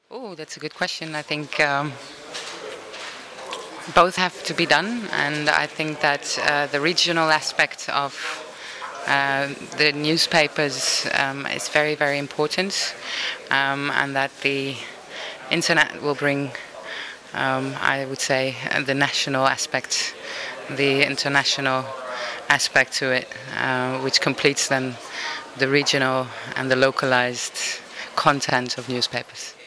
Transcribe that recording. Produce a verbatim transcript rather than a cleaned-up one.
Oh, that's a good question. I think um, both have to be done, and I think that uh, the regional aspect of uh, the newspapers um, is very, very important, um, and that the internet will bring, um, I would say, the national aspect, the international aspect to it, uh, which completes then the regional and the localized content of newspapers.